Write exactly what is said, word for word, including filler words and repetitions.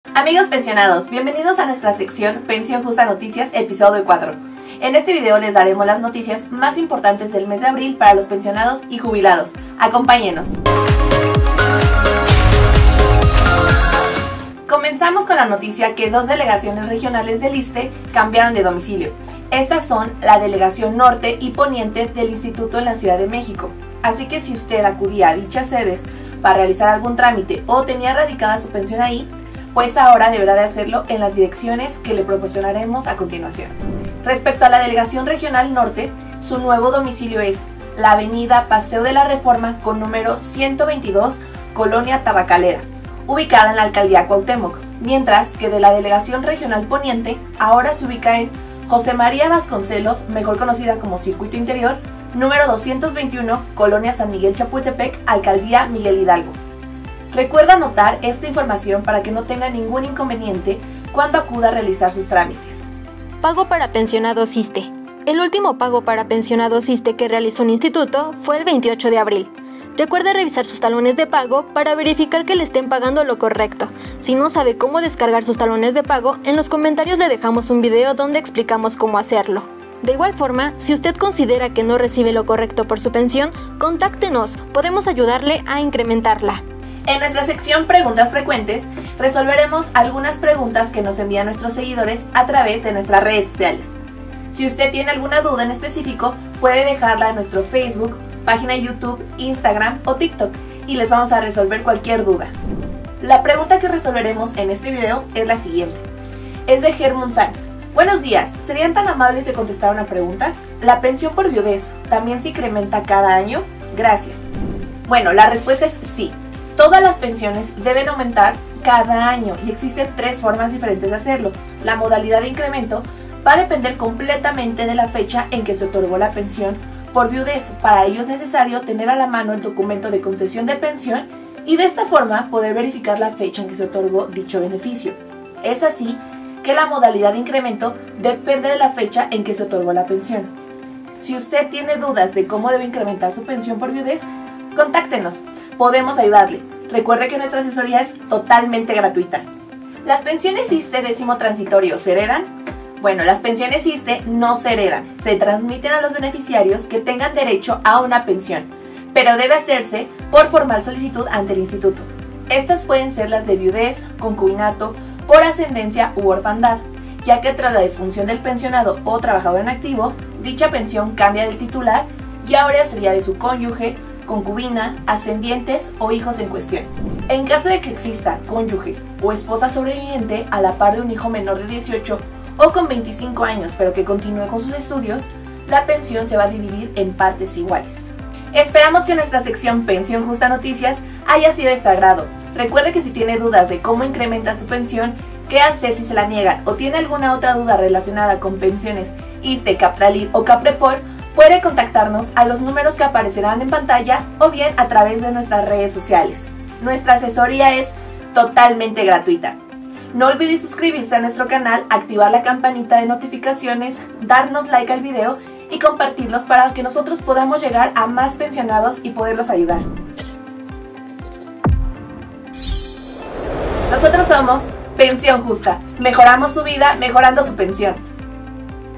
Amigos pensionados, bienvenidos a nuestra sección Pensión Justa Noticias, episodio cuatro. En este video les daremos las noticias más importantes del mes de abril para los pensionados y jubilados. Acompáñenos. Comenzamos con la noticia que dos delegaciones regionales del ISSSTE cambiaron de domicilio. Estas son la Delegación Norte y Poniente del Instituto en la Ciudad de México. Así que si usted acudía a dichas sedes para realizar algún trámite o tenía radicada su pensión ahí, pues ahora deberá de hacerlo en las direcciones que le proporcionaremos a continuación. Respecto a la Delegación Regional Norte, su nuevo domicilio es la Avenida Paseo de la Reforma con número ciento veintidós, Colonia Tabacalera, ubicada en la Alcaldía Cuauhtémoc, mientras que de la Delegación Regional Poniente ahora se ubica en José María Vasconcelos, mejor conocida como Circuito Interior, número doscientos veintiuno, Colonia San Miguel Chapultepec, Alcaldía Miguel Hidalgo. Recuerda anotar esta información para que no tenga ningún inconveniente cuando acuda a realizar sus trámites. Pago para pensionados ISSSTE. El último pago para pensionados ISSSTE que realizó un instituto fue el veintiocho de abril. Recuerde revisar sus talones de pago para verificar que le estén pagando lo correcto. Si no sabe cómo descargar sus talones de pago, en los comentarios le dejamos un video donde explicamos cómo hacerlo. De igual forma, si usted considera que no recibe lo correcto por su pensión, contáctenos, podemos ayudarle a incrementarla. En nuestra sección Preguntas Frecuentes, resolveremos algunas preguntas que nos envían nuestros seguidores a través de nuestras redes sociales. Si usted tiene alguna duda en específico, puede dejarla en nuestro Facebook, página de YouTube, Instagram o TikTok y les vamos a resolver cualquier duda. La pregunta que resolveremos en este video es la siguiente. Es de Germunsan. Buenos días, ¿serían tan amables de contestar una pregunta? ¿La pensión por viudez también se incrementa cada año? Gracias. Bueno, la respuesta es sí. Todas las pensiones deben aumentar cada año y existen tres formas diferentes de hacerlo. La modalidad de incremento va a depender completamente de la fecha en que se otorgó la pensión por viudez. Para ello es necesario tener a la mano el documento de concesión de pensión y de esta forma poder verificar la fecha en que se otorgó dicho beneficio. Es así que la modalidad de incremento depende de la fecha en que se otorgó la pensión. Si usted tiene dudas de cómo debe incrementar su pensión por viudez, contáctenos, podemos ayudarle. Recuerde que nuestra asesoría es totalmente gratuita. ¿Las pensiones ISSSTE décimo transitorio se heredan? Bueno, las pensiones ISSSTE no se heredan, se transmiten a los beneficiarios que tengan derecho a una pensión, pero debe hacerse por formal solicitud ante el instituto. Estas pueden ser las de viudez, concubinato, por ascendencia u orfandad, ya que tras la defunción del pensionado o trabajador en activo, dicha pensión cambia del titular y ahora sería de su cónyuge, concubina, ascendientes o hijos en cuestión. En caso de que exista cónyuge o esposa sobreviviente a la par de un hijo menor de dieciocho o con veinticinco años pero que continúe con sus estudios, la pensión se va a dividir en partes iguales. Esperamos que nuestra sección Pensión Justa Noticias haya sido de su agrado. Recuerde que si tiene dudas de cómo incrementa su pensión, qué hacer si se la niegan o tiene alguna otra duda relacionada con pensiones ISSSTE, Capralil o Caprepor, puede contactarnos a los números que aparecerán en pantalla o bien a través de nuestras redes sociales. Nuestra asesoría es totalmente gratuita. No olvide suscribirse a nuestro canal, activar la campanita de notificaciones, darnos like al video y compartirlos para que nosotros podamos llegar a más pensionados y poderlos ayudar. Nosotros somos Pensión Justa. Mejoramos su vida, mejorando su pensión.